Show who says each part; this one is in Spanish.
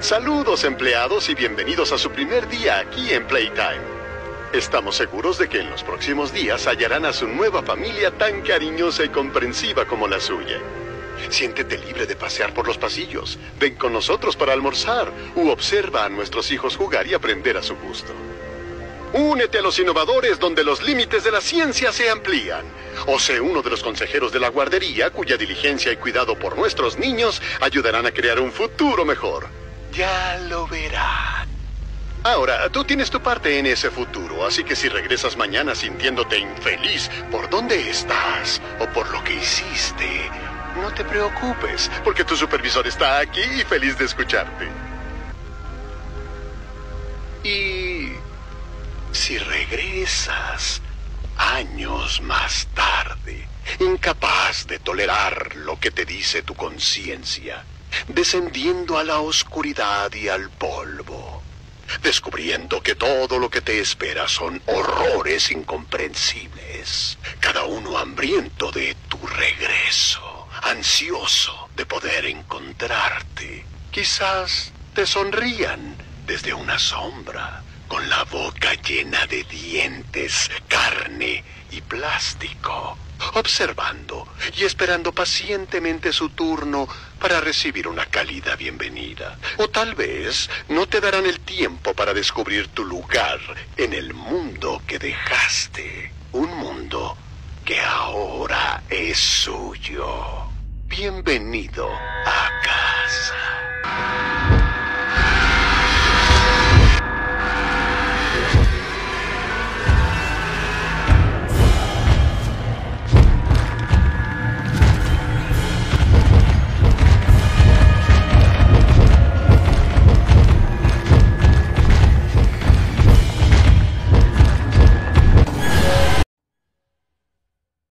Speaker 1: Saludos, empleados, y bienvenidos a su primer día aquí en Playtime. Estamos seguros de que en los próximos días hallarán a su nueva familia tan cariñosa y comprensiva como la suya. Siéntete libre de pasear por los pasillos. Ven con nosotros para almorzar u observa a nuestros hijos jugar y aprender a su gusto. Únete a los innovadores donde los límites de la ciencia se amplían. O sé uno de los consejeros de la guardería cuya diligencia y cuidado por nuestros niños ayudarán a crear un futuro mejor. Ya lo verán. Ahora, tú tienes tu parte en ese futuro, así que si regresas mañana sintiéndote infeliz por dónde estás o por lo que hiciste, no te preocupes, porque tu supervisor está aquí y feliz de escucharte. Y si regresas años más tarde, incapaz de tolerar lo que te dice tu conciencia, descendiendo a la oscuridad y al polvo, descubriendo que todo lo que te espera son horrores incomprensibles, cada uno hambriento de tu regreso, ansioso de poder encontrarte. Quizás te sonrían desde una sombra, con la boca llena de dientes, carne y plástico, observando y esperando pacientemente su turno para recibir una cálida bienvenida. O tal vez no te darán el tiempo para descubrir tu lugar en el mundo que dejaste, un mundo que ahora es suyo. Bienvenido a casa.